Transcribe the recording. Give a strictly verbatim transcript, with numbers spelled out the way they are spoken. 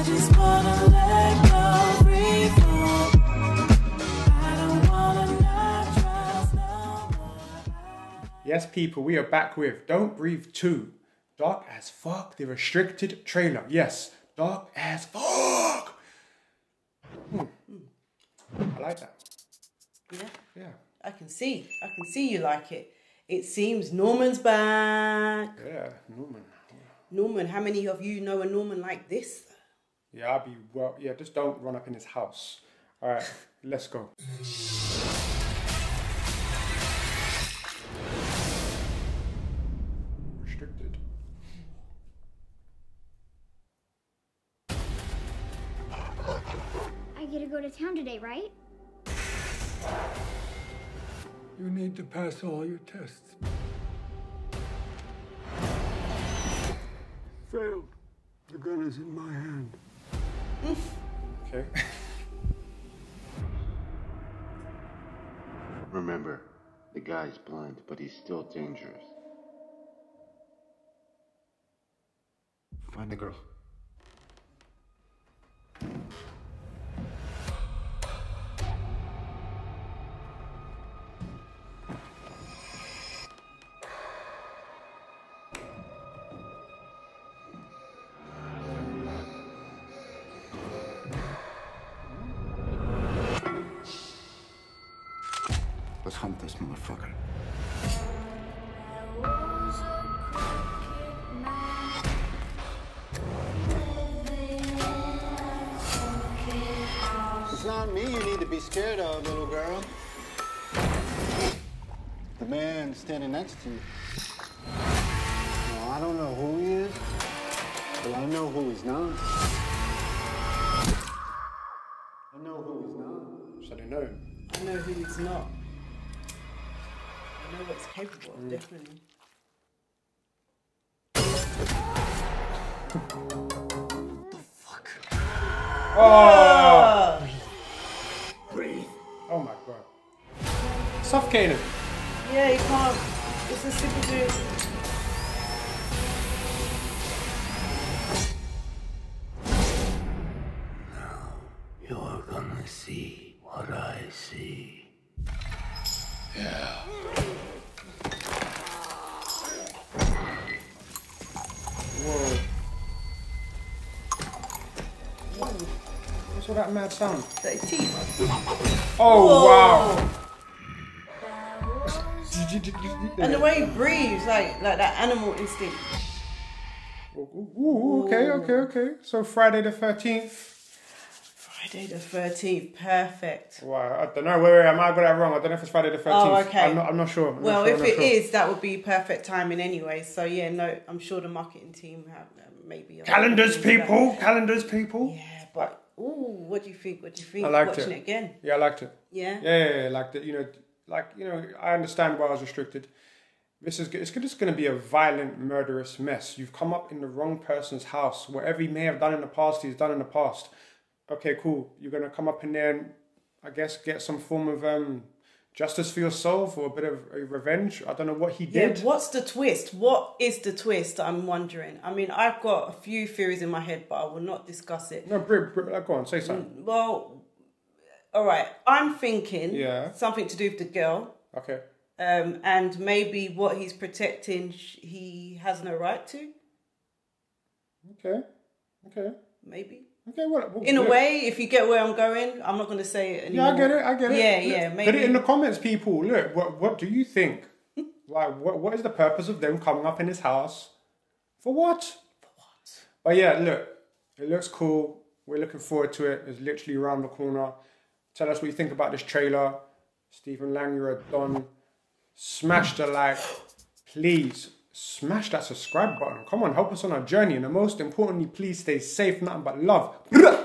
just wanna let go, free fall. I don't wanna not trust no more. Yes, people, we are back with Don't Breathe two. Dark as fuck, the restricted trailer. Yes, dark as fuck. Hmm. I like that. Yeah. Yeah. I can see. I can see you like it. It seems Norman's back. Yeah, Norman. Norman, how many of you know a Norman like this? Yeah, I'll be, well, yeah, just don't run up in his house. All right, let's go. Restricted. I get to go to town today, right? You need to pass all your tests. Failed. The gun is in my hand. Okay. Remember, the guy's blind, but he's still dangerous. Find the girl. Let's hunt this motherfucker. It's not me you need to be scared of, little girl. The man standing next to you. Now, I don't know who he is, but I know who he's not. I know who he's not. So they know. I know who he's not. I know what's capable of, definitely. Oh! Breathe. Oh my god. Suffocating. Yeah, you can't. It's a super dude. You're gonna see what I see. Yeah. Whoa. What's all that mad sound? That teeth. Oh, wow. And the way he breathes, like like that animal instinct. Ooh, ooh, okay, okay, okay. So Friday the thirteenth. Friday the thirteenth, perfect. Wow, I don't know. Wait, wait, I might have got that wrong. I don't know if it's Friday the thirteenth. Oh, okay. I'm not, I'm not sure. I'm well, not sure, if I'm it not sure. is, that would be perfect timing anyway. So yeah, no, I'm sure the marketing team have uh, maybe. Calendars, people. Calendars, people. Yeah, but ooh, what do you think? What do you think? I liked Watching it. it again. Yeah, I liked it. Yeah. Yeah, yeah, yeah, like that. You know, like you know, I understand why I was restricted. This is it's just going to be a violent, murderous mess. You've come up in the wrong person's house. Whatever he may have done in the past, he's done in the past. Okay, cool. You're going to come up in there and, I guess, get some form of um, justice for yourself or a bit of uh, revenge. I don't know what he Yeah, did. what's the twist? What is the twist? I'm wondering. I mean, I've got a few theories in my head, but I will not discuss it. No, Bri, Bri, go on, say something. Well, all right. I'm thinking Yeah. something to do with the girl. Okay. Um, and maybe what he's protecting, sh- he has no right to. Okay. Okay. Maybe. Okay, what? well, In a look. way, if you get where I'm going, I'm not going to say it anymore. Yeah, I get it. I get it. Yeah, Look, yeah, Put maybe. it in the comments, people. Look, what what do you think? Like, what what is the purpose of them coming up in his house? For what? For what? But yeah, look, it looks cool. We're looking forward to it. It's literally around the corner. Tell us what you think about this trailer. Stephen Lang, you're a don. Smash the like. Please smash that subscribe button. Come on, help us on our journey. And most importantly, please stay safe. Nothing but love.